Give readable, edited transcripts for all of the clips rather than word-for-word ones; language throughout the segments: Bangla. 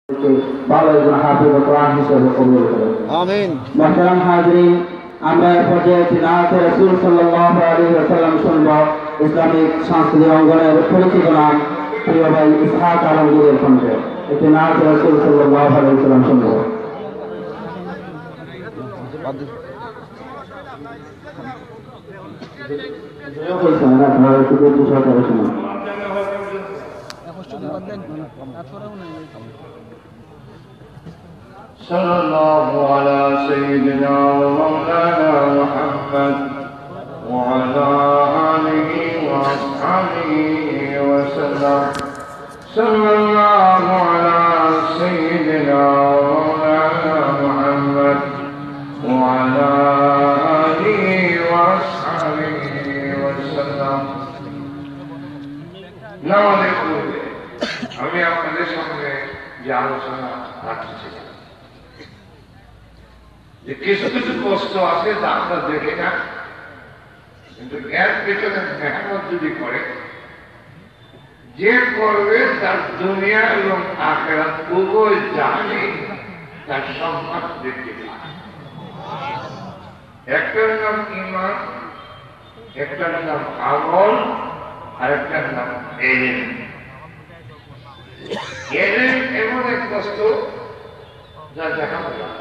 ভালো একজন হাফিজ কোরআন হিসেবে কবুল করেন। আমিন। মুহতারাম হাজিরিন, আমরা এই পর্যায়ে নাতে রাসূল সাল্লাল্লাহু আলাইহি ওয়াসাল্লাম শুনব। ইসলামিক সাংস্কৃতিক অঙ্গনের পরিচিত নাম প্রিয় ভাই ইসহাক আলমগীরের কণ্ঠে একটি নাতে রাসূল সাল্লাল্লাহু আলাইহি ওয়াসাল্লাম শুনব। صلى الله على سيدنا ومولانا محمد وعلى آله وأصحابه وسلم. صلى الله على سيدنا ومولانا محمد وعلى آله وأصحابه وسلم. আমি আপনাদের সঙ্গে যে আলোচনা রাখতেছিলাম যে কিছু কিছু কষ্ট আছে তা আমরা দেখি না, কিন্তু এর পেছনে মেহনত যদি করে, যে করবে তার দুনিয়া এবং আখিরাত উভয় জানে তার সম্মান বৃদ্ধি পায়। একটার নাম ঈমান, একটার নাম আমল, আর একটার নাম ইলম। ইলম এমন এক বস্তু যা দেখা যায়।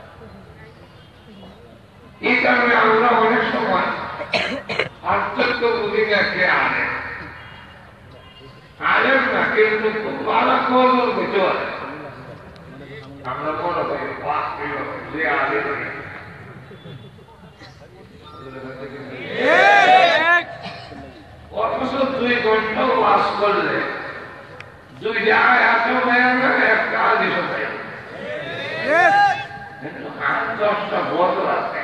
এই কারণে আমরা অনেক সময় পার্থক্য বুঝি না কে আলেম আলেম না, কিন্তু খুব ভালো খবর ভিতর আমরা মনে করি যে আলেম অথচ 2 ঘন্টা ওয়াজ করলে 2 জায়গায় আসেও না, একটা আদেশও দেয় না, কিন্তু 8-10টা বড় আছে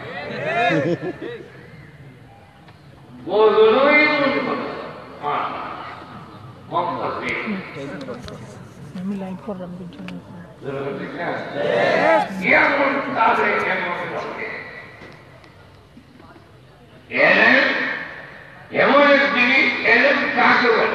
আমি লাইভ করলাম জন্য এমন এক জিনিস এলেন কাকে বলে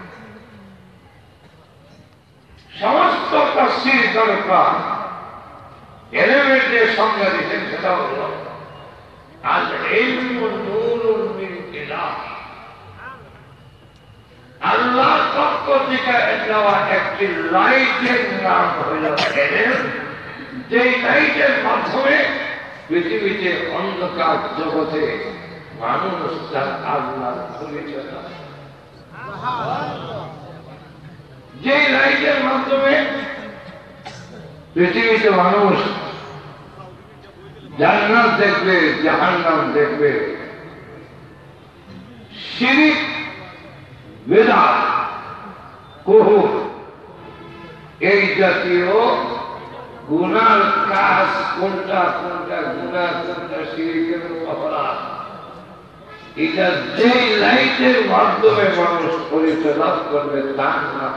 সমস্ত তাফসীর দরকার এলেমের যে সংজ্ঞা দিচ্ছেন সেটা হল আল ইলমু নূরুন মিন ইলাহ। আল্লাহর পক্ষ থেকে দেওয়া একটি লাইটের নাম হইল ইলম, যে লাইটের মাধ্যমে পৃথিবীতে অন্ধকার জগতে মানুষ তার আল্লাহর পরিচয় পায়। যে লাইটের মাধ্যমে পৃথিবীতে মানুষ জান্নাত দেখবে, জাহান্নাম দেখবে, শিরক, বিদআত, কুফর এই জাতীয় গুনার কাজ কোনটা কোনটা গুনাহ, কোনটা শিরকের অপরাধ, এটা যে লাইটের মাধ্যমে মানুষ পরিচয় লাভ করবে তার নাম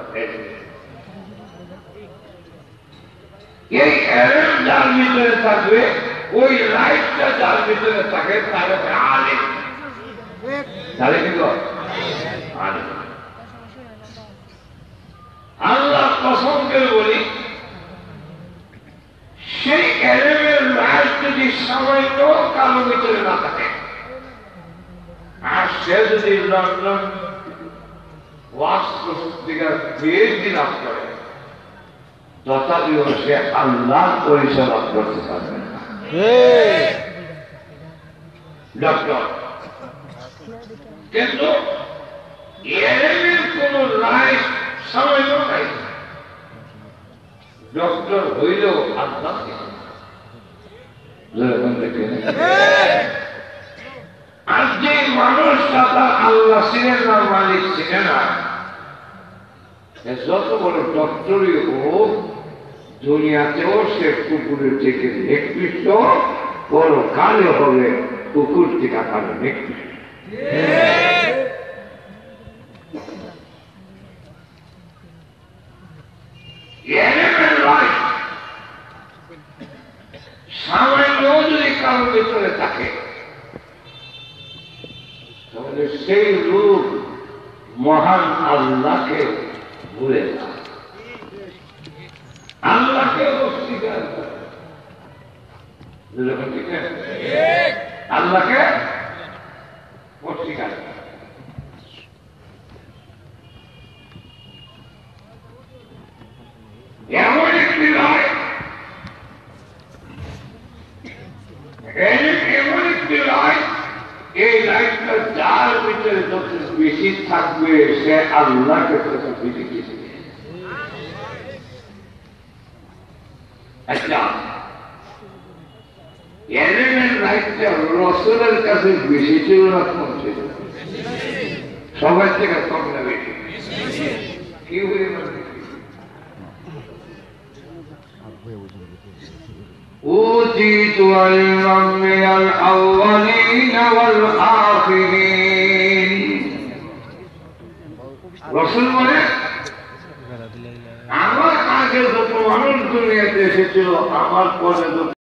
এই এলেম যার ভিতরে থাকবে, ওই লাইটটা যার ভিতরে থাকে তার আলেম। তাহলে কি আলেম আল্লাহ কসম করে বলি, সেই এলেমের লাইট যদি সামান্য কারো ভিতরে না থাকে, আর সে যদি লন্ডন ওয়াসপুস্তিকার পিএইচডি লাভ করে, তথাপিও সে আল্লাহর পরিচয় লাভ করতে পারবে না। ডক্টর কিন্তু এলেমের কোন লাইট সামান্য নাই, ডক্টর হইলেও আল্লাহ আর যে মানুষটা তার আল্লাহ চিনে না, মালিক চিনে না, যত বড় ডক্টরই হোক, দুনিয়াতেও সে কুকুরের থেকে নিকৃষ্ট, বড় কালে হবে কুকুর থেকে কালো নিকৃষ্ট। সামান্য যদি কারোর ভিতরে থাকে, তাহলে সেই লোক মহান আল্লাহকে ভুলে যায়। আল্লাহকে পত্রিকা এমন একটি রায়, এমন একটি রায়, এই রায়টা যার ভিতরে যত বেশি থাকবে সে আল্লাহকে তত বেশি কিছু। আচ্ছা, এলিমেন্ট রাইটটা রসুলের কাছে বেশি ছিল না কম ছিল? সবাই থেকে কম না বেশি? কি বলে أوتيت علما من الأولين والآخرين رسول বলে আমার আগে যত মানুষ দুনিয়াতে এসেছিল আমার পরে